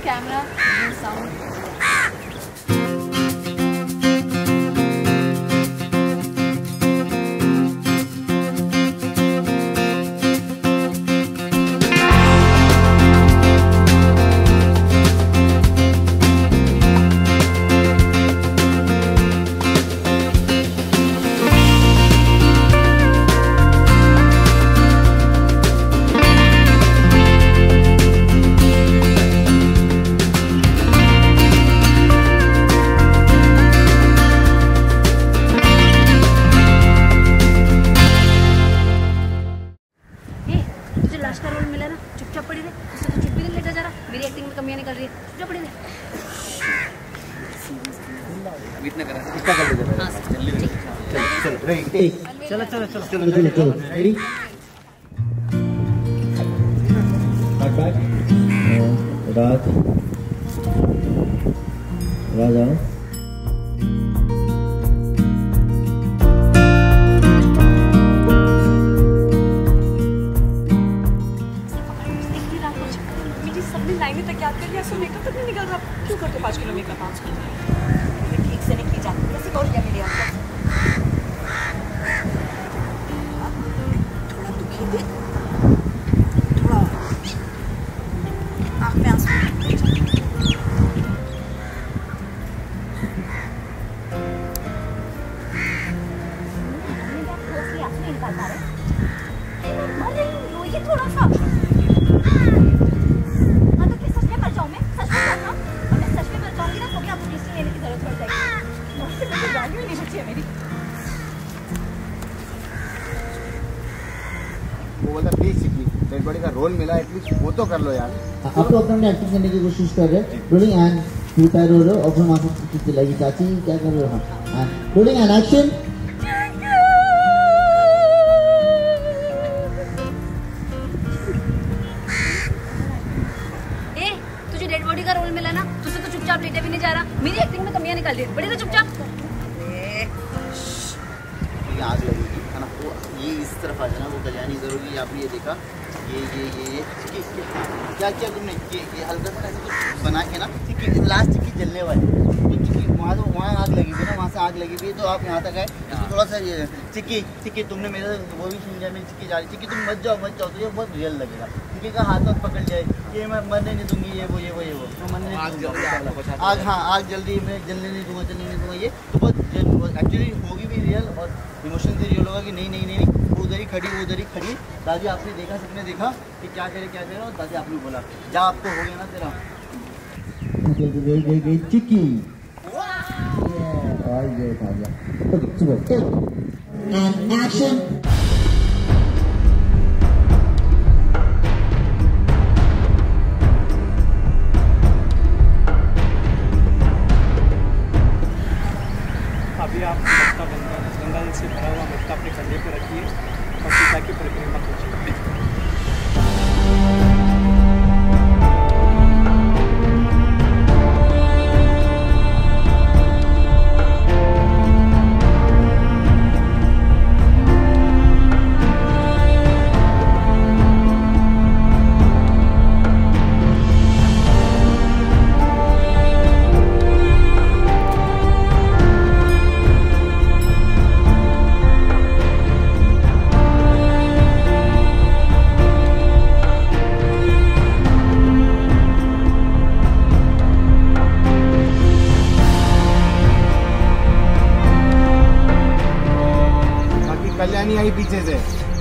Camera, you sound. का role मिला ना, चुपचाप पड़ी रहे। उससे तो चुप भी नहीं लेटा जा रहा। मेरी एक्टिंग में कमियां निकल रही है, चुपचाप पड़ी रहे। अभी इतना करा, इतना कर लीजिए। हां जल्दी चलो रेडी, चलो चलो चलो चलो रेडी, बैक रात राजा लाइनें तक याद कर लिया, सो मेकअप तक नहीं निकल रहा। क्यों करते 5 किलो मेकअप आज कल? ठीक से नहीं की जाती, कैसे और क्या मिले आपको? थोड़ा दुखी दे, थोड़ा आँख में आंसू। ये थोड़ा सा वो बोलता प्लीज चिकी, डेड बॉडी का रोल मिला, एटलीस्ट वो तो कर लो यार। आप तो अपने एक्टिंग करने की कोशिश कर रहे हैं, रोलिंग एंड प्रिपेयर हो रहे हो, अपने माथा की लगी चाची क्या कर रहे हो? हाँ रोलिंग एंड एक्शन। तुझे डेड बॉडी का रोल मिला ना, तुझसे तो चुपचाप लेटे भी नहीं जा रहा। मेरी एक्टिंग में कमियां निकाल दी, बड़ी तो चुपचाप। आग लगेगी है ना, वो ये इस तरफ आ जाना, वो कल्याणी करोगी। आपने ये देखा, ये क्या किया तुमने, ये हल्का सा ऐसे कुछ बना के ना, लास्ट की जलने वाली, वहाँ तो वहाँ आग लगी थी ना, वहाँ से आग लगी हुई, तो आप यहाँ तक आए। इसको थोड़ा सा चिक्की तुमने मेरे वो भी सुन लिया, मेरी चिक्की जा रही, चिक्की तुम मत जाओ तो ये बहुत रियल लगेगा। चिक्की का हाथ पकड़ जाए, ये मैं मरने नहीं दूंगी, ये वो मैं मरने नहीं दूंगा आग। हाँ आग जल्दी मैं जलने नहीं दूंगा, ये तो बहुत एक्चुअली होगी भी रियल और इमोशन से रियल होगा कि नहीं वो उधर ही खड़ी दादी। आपने देखा, सबने देखा कि क्या करे और दादी आपने बोला जा, आपको हो गया ना तेरा। गई चिक्की एंड एक्शन। अभी आप मटका गंगा जल से भरा हुआ मटका अपने कंधे पर रखिए और सीता की परिक्रमा कीजिए। कल्याणी आई पीछे से।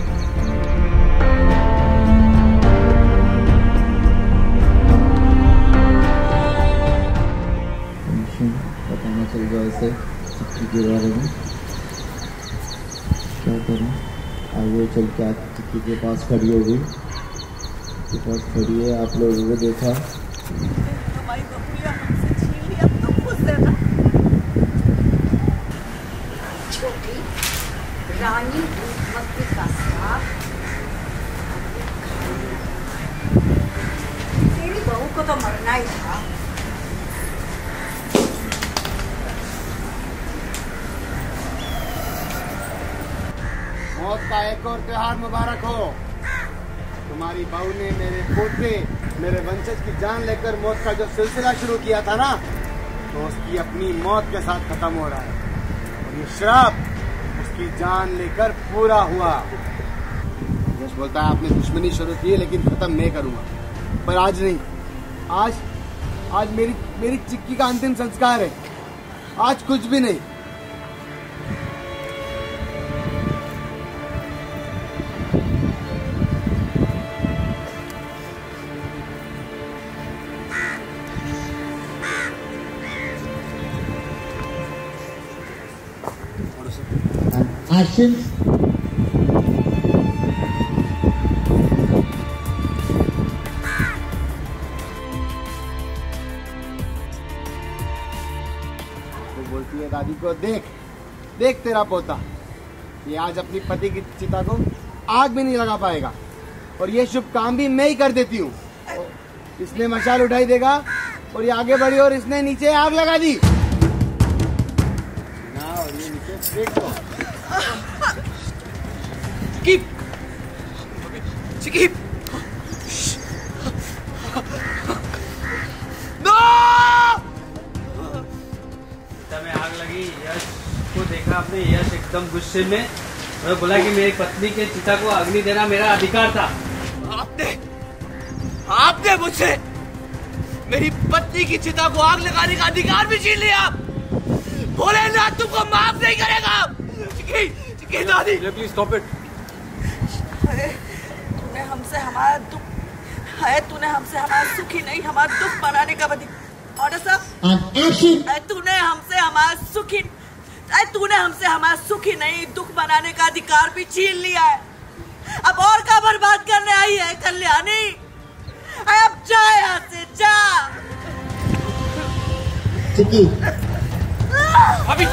बताना चल गया इसे चिक्की के बारे में, क्या करें? आगे चल के चिक्की के पास खड़ी हो गई, के पास खड़ी है। आप लोगों को देखा रानी भूपति का साथ तेरी बहू को तो मरना ही था। मौत का एक और त्योहार मुबारक हो। तुम्हारी बहू ने मेरे पोते, मेरे वंशज की जान लेकर मौत का जो सिलसिला शुरू किया था ना, तो उसकी अपनी मौत के साथ खत्म हो रहा है। और ये श्राप उसकी जान लेकर पूरा हुआ। यश बोलता है आपने दुश्मनी शुरू की है, लेकिन खत्म मैं करूंगा, पर आज नहीं। आज मेरी चिक्की का अंतिम संस्कार है। आज कुछ भी नहीं। Action. बोलती है दादी को, देख तेरा पोता, ये आज अपनी पति की चिता को आग भी नहीं लगा पाएगा, और ये शुभ काम भी मैं ही कर देती हूँ। इसने मशाल उठाई देगा और ये आगे बढ़ी और इसने नीचे आग लगा दी ना, और ये नीचे फेंक दो। चिकीप में आग लगी। यश को देखा आपने, यश एकदम गुस्से में और बोला कि मेरी पत्नी के चिता को अग्नि देना मेरा अधिकार था। आपने मुझसे मेरी पत्नी की चिता को आग लगाने का अधिकार भी छीन लिया। भोलेनाथ तुमको माफ नहीं करेगा। चिकी दादी, प्लीज स्टॉप इट। तूने हमसे हमारा दुख तूने हमसे हमारा सुख ही नहीं हमारा दुख बनाने का ऑर्डर साहब। तूने हमसे हमारा सुख ही नहीं दुख बनाने का अधिकार भी छीन लिया है। अब और क्या बर्बाद करने आई है कल्याणी? अब जा यहाँ से, जा। चिकी अभी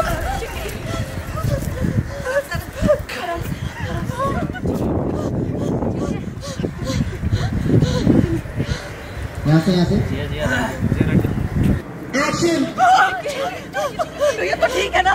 यहाँ से एक्शन। ये तो ठीक है ना?